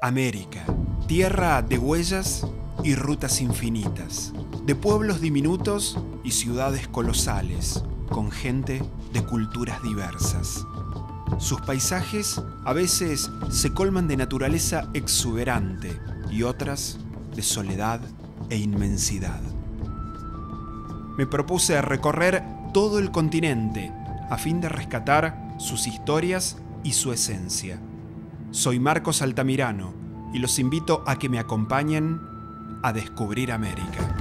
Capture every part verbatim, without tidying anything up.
América, tierra de huellas y rutas infinitas, de pueblos diminutos y ciudades colosales, con gente de culturas diversas. Sus paisajes a veces se colman de naturaleza exuberante y otras de soledad e inmensidad. Me propuse recorrer todo el continente a fin de rescatar sus historias y su esencia. Soy Marcos Altamirano y los invito a que me acompañen a descubrir América.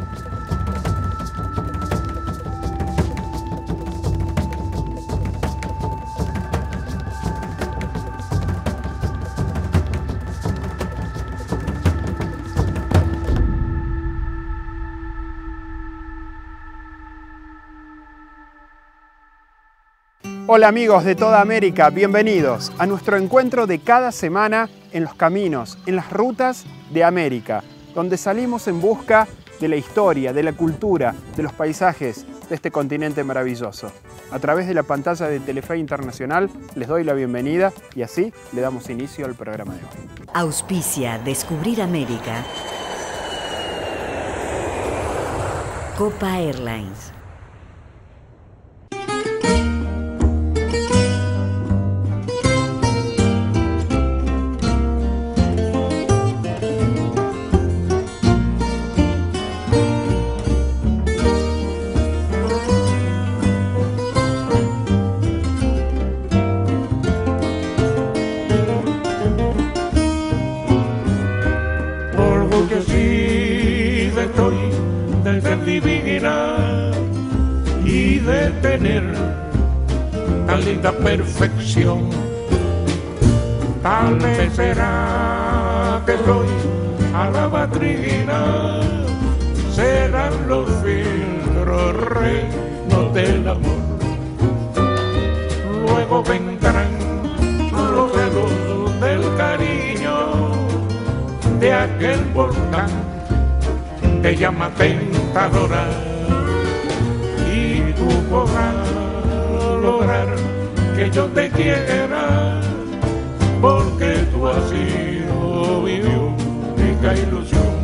Hola amigos de toda América, bienvenidos a nuestro encuentro de cada semana en los caminos, en las rutas de América, donde salimos en busca de la historia, de la cultura, de los paisajes de este continente maravilloso. A través de la pantalla de Telefe Internacional les doy la bienvenida y así le damos inicio al programa de hoy. Auspicia Descubrir América. Copa Airlines. Y de tener tan linda perfección, tal vez será que soy a la batrina, serán los filtros reinos del amor. Luego vendrán los dedos del cariño de aquel volcán que llama tentadora, y tú podrás lograr que yo te quiera, porque tú has sido mi única ilusión.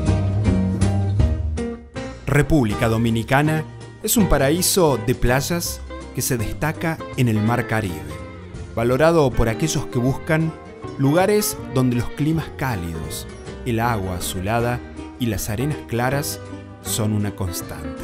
República Dominicana es un paraíso de playas que se destaca en el Mar Caribe, valorado por aquellos que buscan lugares donde los climas cálidos, el agua azulada y las arenas claras son una constante.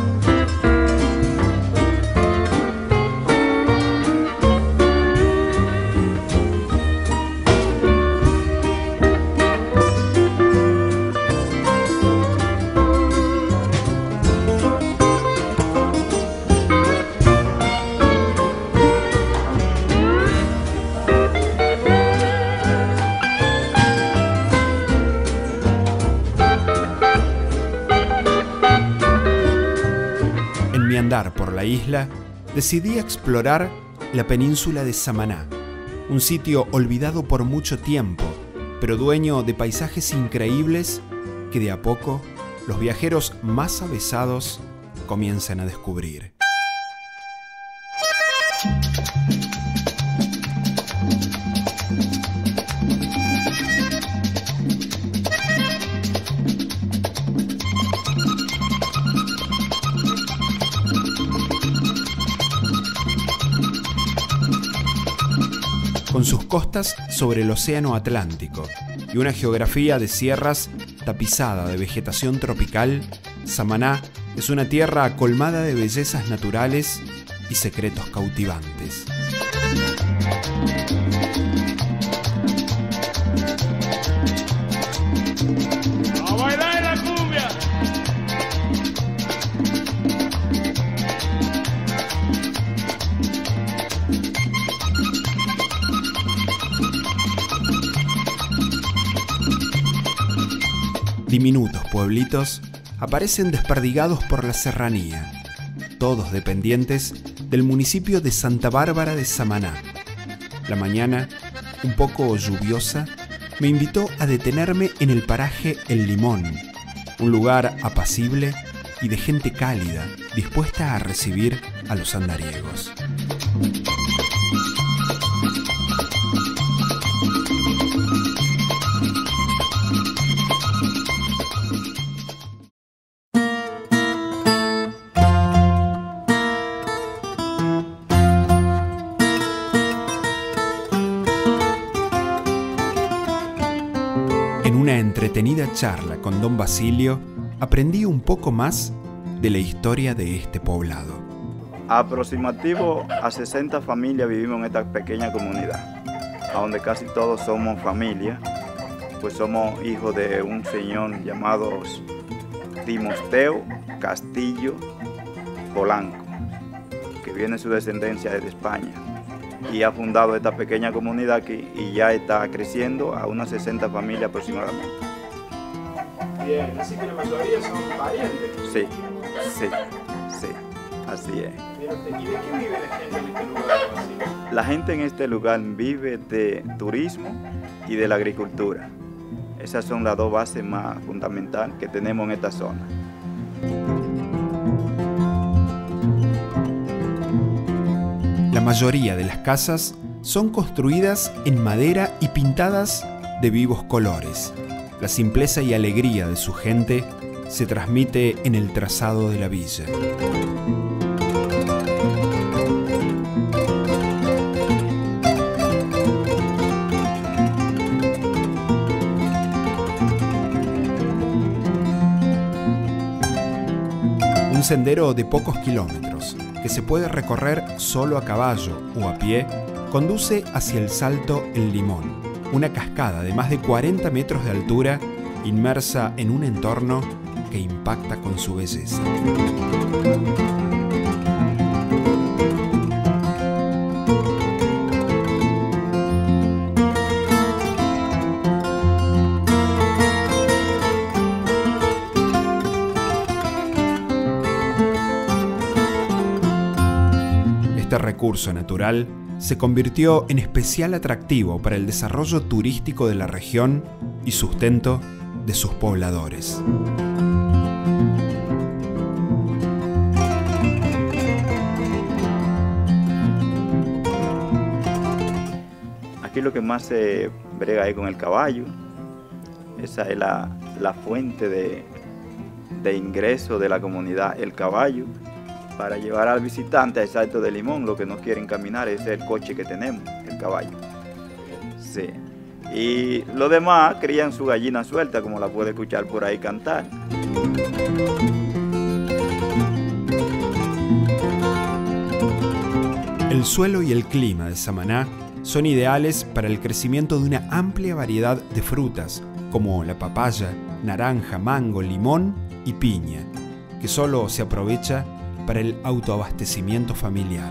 Andar por la isla, decidí explorar la península de Samaná, un sitio olvidado por mucho tiempo, pero dueño de paisajes increíbles que de a poco los viajeros más avesados comienzan a descubrir. Con sus costas sobre el océano Atlántico y una geografía de sierras tapizada de vegetación tropical, Samaná es una tierra colmada de bellezas naturales y secretos cautivantes. ¡A bailar la cumbia! Diminutos pueblitos aparecen desperdigados por la serranía, todos dependientes del municipio de Santa Bárbara de Samaná. La mañana, un poco lluviosa, me invitó a detenerme en el paraje El Limón, un lugar apacible y de gente cálida, dispuesta a recibir a los andariegos. esta charla con don Basilio aprendí un poco más de la historia de este poblado. Aproximativo a sesenta familias vivimos en esta pequeña comunidad, donde casi todos somos familia, pues somos hijos de un señor llamado Timoteo Castillo Polanco, que viene su descendencia desde España y ha fundado esta pequeña comunidad aquí y ya está creciendo a unas sesenta familias aproximadamente. Bien, así que la mayoría son parientes. Sí, sí, sí, así es. ¿Y de qué vive la gente en este lugar, Basilio? La gente en este lugar vive de turismo y de la agricultura. Esas son las dos bases más fundamentales que tenemos en esta zona. La mayoría de las casas son construidas en madera y pintadas de vivos colores. La simpleza y alegría de su gente se transmite en el trazado de la villa. Un sendero de pocos kilómetros, que se puede recorrer solo a caballo o a pie, conduce hacia el Salto El Limón, una cascada de más de cuarenta metros de altura, inmersa en un entorno que impacta con su belleza. Este recurso natural se convirtió en especial atractivo para el desarrollo turístico de la región y sustento de sus pobladores. Aquí lo que más se brega es con el caballo. Esa es la, la fuente de, de ingreso de la comunidad, el caballo. Para llevar al visitante al Salto del Limón, lo que no quieren caminar, ese es el coche que tenemos, el caballo. Sí. Y los demás crían su gallina suelta, como la puede escuchar por ahí cantar. El suelo y el clima de Samaná son ideales para el crecimiento de una amplia variedad de frutas, como la papaya, naranja, mango, limón y piña, que solo se aprovecha para el autoabastecimiento familiar.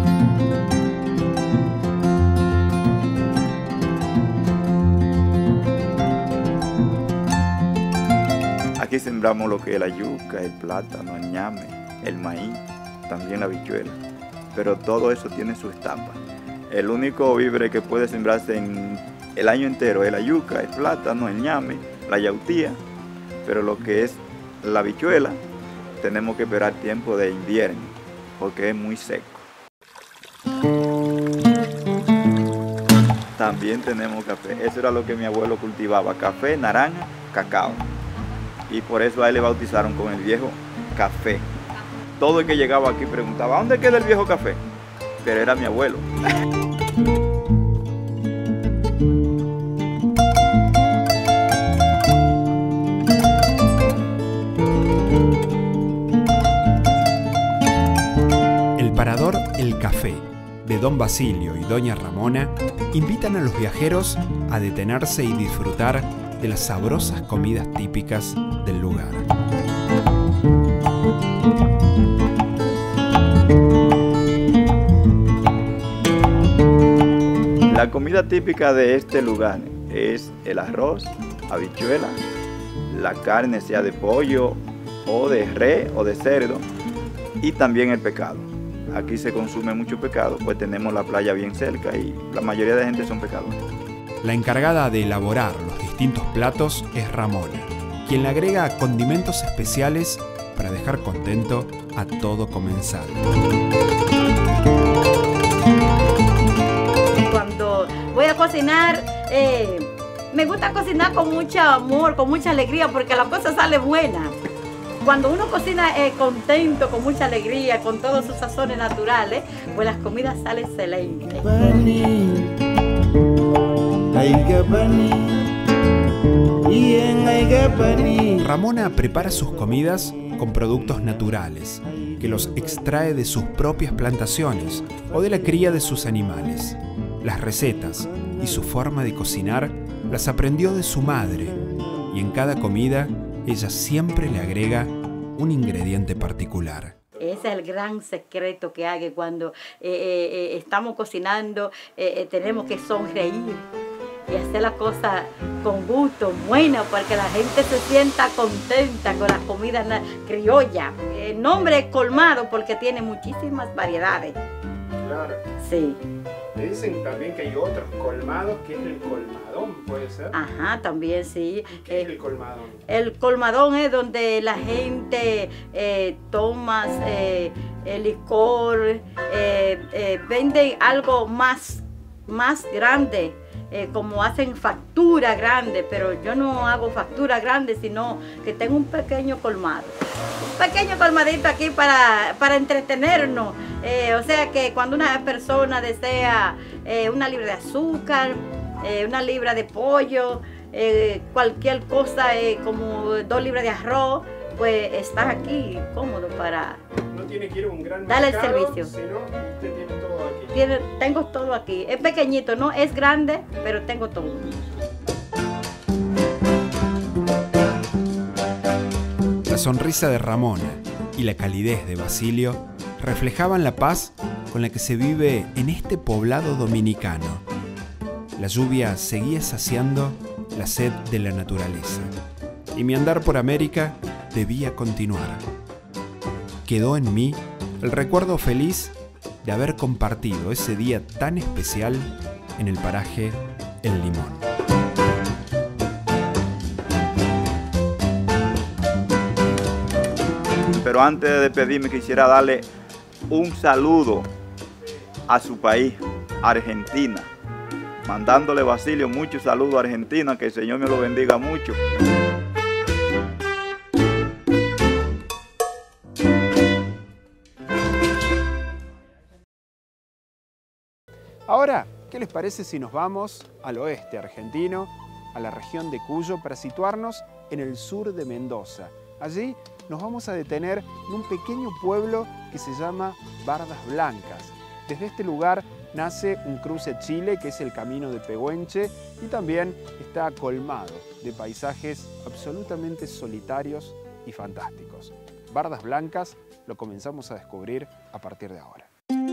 Aquí sembramos lo que es la yuca, el plátano, el ñame, el maíz, también la habichuela, pero todo eso tiene su etapa. El único víver que puede sembrarse en el año entero es la yuca, el plátano, el ñame, la yautía, pero lo que es la habichuela, tenemos que esperar tiempo de invierno, porque es muy seco. También tenemos café. Eso era lo que mi abuelo cultivaba, café, naranja, cacao. Y por eso a él le bautizaron con el viejo café. Todo el que llegaba aquí preguntaba, ¿dónde queda el viejo café? Pero era mi abuelo. Parador El Café, de don Basilio y doña Ramona, invitan a los viajeros a detenerse y disfrutar de las sabrosas comidas típicas del lugar. La comida típica de este lugar es el arroz, habichuela, la carne sea de pollo o de res o de cerdo y también el pescado. Aquí se consume mucho pescado, pues tenemos la playa bien cerca y la mayoría de gente son pescadores. La encargada de elaborar los distintos platos es Ramona, quien le agrega condimentos especiales para dejar contento a todo comensal. Cuando voy a cocinar, eh, me gusta cocinar con mucho amor, con mucha alegría, porque la cosa sale buena. Cuando uno cocina eh, contento, con mucha alegría, con todos sus sazones naturales, pues las comidas salen excelentes. Ramona prepara sus comidas con productos naturales, que los extrae de sus propias plantaciones o de la cría de sus animales. Las recetas y su forma de cocinar las aprendió de su madre, y en cada comida ella siempre le agrega un ingrediente particular. Ese es el gran secreto que hay, que cuando eh, eh, estamos cocinando eh, eh, tenemos que sonreír y hacer la cosa con gusto, buena, para que la gente se sienta contenta con la comida criolla. El nombre es colmado porque tiene muchísimas variedades. Claro. Sí. Me dicen también que hay otros colmados, que es el colmadón, ¿puede ser? Ajá, también sí. ¿Y qué eh, es el colmadón? El colmadón es donde la gente eh, toma eh, el licor, eh, eh, vende algo más, más grande. Eh, como hacen factura grande, pero yo no hago factura grande, sino que tengo un pequeño colmado. Un pequeño colmadito aquí para, para entretenernos. Eh, o sea que cuando una persona desea eh, una libra de azúcar, eh, una libra de pollo, eh, cualquier cosa eh, como dos libras de arroz, pues está aquí cómodo para... No tiene que ir a un gran darle mercado, el servicio. Sino usted tiene todo aquí. Tiene, tengo todo aquí. Es pequeñito, no es grande, pero tengo todo. La sonrisa de Ramona y la calidez de Basilio reflejaban la paz con la que se vive en este poblado dominicano. La lluvia seguía saciando la sed de la naturaleza, y mi andar por América debía continuar. Quedó en mí el recuerdo feliz de haber compartido ese día tan especial en el paraje El Limón. Pero antes de despedirme quisiera darle un saludo a su país, Argentina, mandándole, Basilio, muchos saludos a Argentina, que el Señor me lo bendiga mucho. Ahora, ¿qué les parece si nos vamos al oeste argentino, a la región de Cuyo, para situarnos en el sur de Mendoza? Allí nos vamos a detener en un pequeño pueblo que se llama Bardas Blancas. Desde este lugar nace un cruce Chile, que es el camino de Pehuenche, y también está colmado de paisajes absolutamente solitarios y fantásticos. Bardas Blancas lo comenzamos a descubrir a partir de ahora.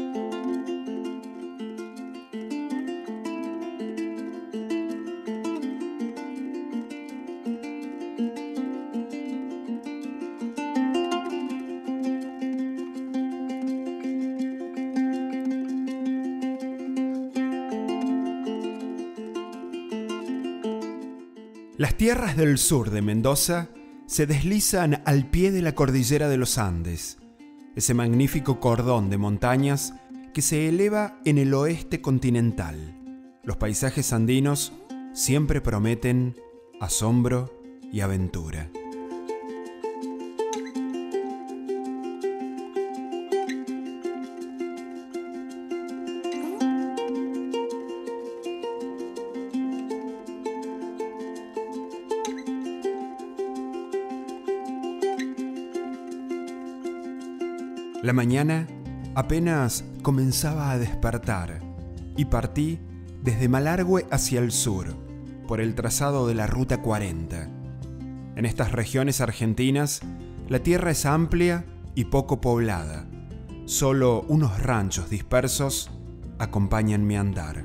Las tierras del sur de Mendoza se deslizan al pie de la cordillera de los Andes, ese magnífico cordón de montañas que se eleva en el oeste continental. Los paisajes andinos siempre prometen asombro y aventura. La mañana apenas comenzaba a despertar y partí desde Malargüe hacia el sur, por el trazado de la Ruta cuarenta. En estas regiones argentinas, la tierra es amplia y poco poblada. Solo unos ranchos dispersos acompañan mi andar.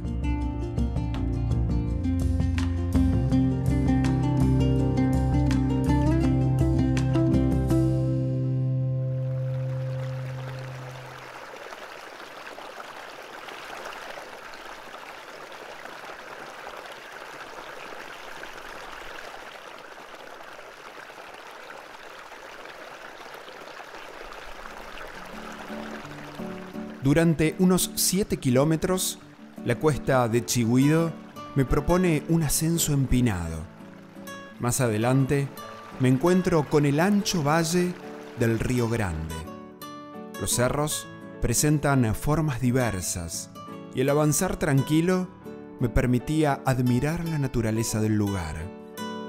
Durante unos siete kilómetros, la cuesta de Chigüido me propone un ascenso empinado. Más adelante, me encuentro con el ancho valle del Río Grande. Los cerros presentan formas diversas y el avanzar tranquilo me permitía admirar la naturaleza del lugar.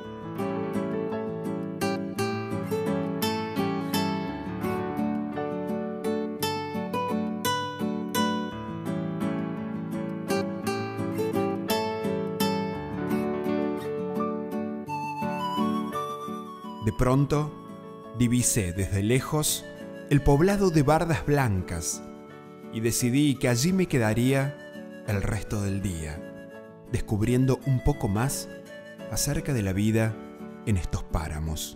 De pronto, divisé desde lejos el poblado de Bardas Blancas y decidí que allí me quedaría el resto del día, descubriendo un poco más acerca de la vida en estos páramos.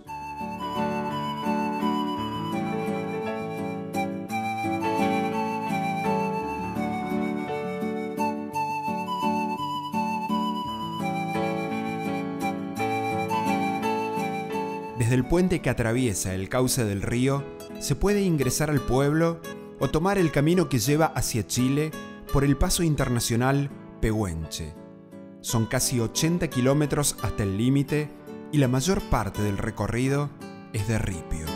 Desde el puente que atraviesa el cauce del río, se puede ingresar al pueblo o tomar el camino que lleva hacia Chile por el paso internacional Pehuenche. Son casi ochenta kilómetros hasta el límite y la mayor parte del recorrido es de ripio.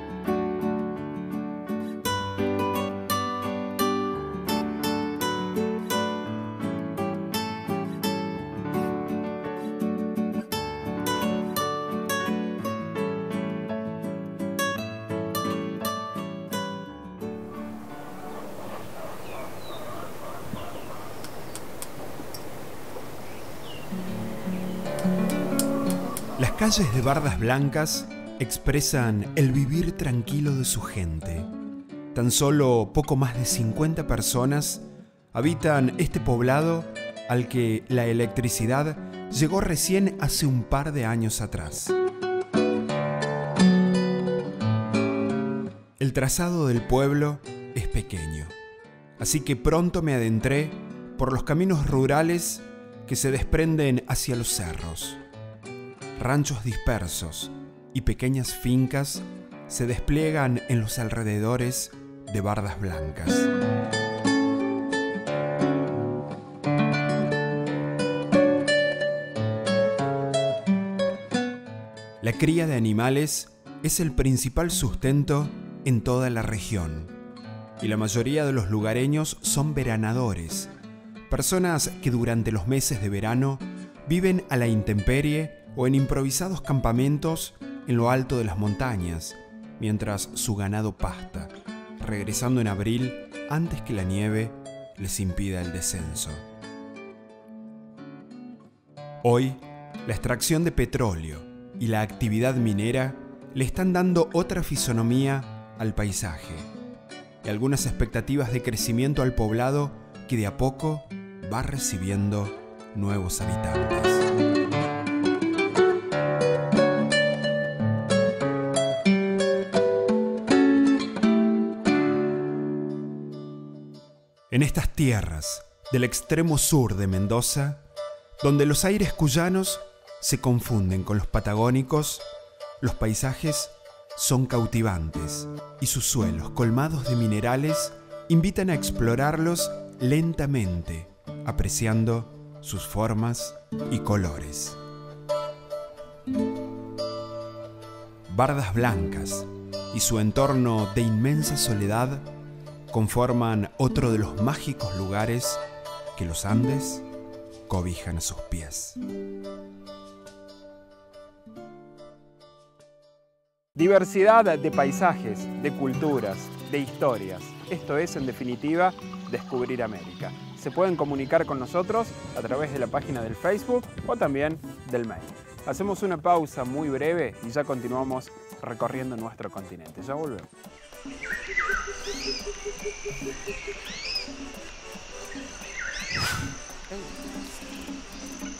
Las calles de Bardas Blancas expresan el vivir tranquilo de su gente. Tan solo poco más de cincuenta personas habitan este poblado al que la electricidad llegó recién hace un par de años atrás. El trazado del pueblo es pequeño, así que pronto me adentré por los caminos rurales que se desprenden hacia los cerros. Ranchos dispersos y pequeñas fincas se despliegan en los alrededores de Bardas Blancas. La cría de animales es el principal sustento en toda la región, y la mayoría de los lugareños son veranadores, personas que durante los meses de verano viven a la intemperie o en improvisados campamentos en lo alto de las montañas, mientras su ganado pasta, regresando en abril antes que la nieve les impida el descenso. Hoy, la extracción de petróleo y la actividad minera le están dando otra fisonomía al paisaje y algunas expectativas de crecimiento al poblado que de a poco va recibiendo nuevos habitantes. En estas tierras del extremo sur de Mendoza, donde los aires cuyanos se confunden con los patagónicos, los paisajes son cautivantes y sus suelos colmados de minerales invitan a explorarlos lentamente, apreciando sus formas y colores. Bardas Blancas y su entorno de inmensa soledad conforman otro de los mágicos lugares que los Andes cobijan a sus pies. Diversidad de paisajes, de culturas, de historias. Esto es, en definitiva, Descubrir América. Se pueden comunicar con nosotros a través de la página del Facebook o también del mail. Hacemos una pausa muy breve y ya continuamos recorriendo nuestro continente. Ya volvemos. Thank you.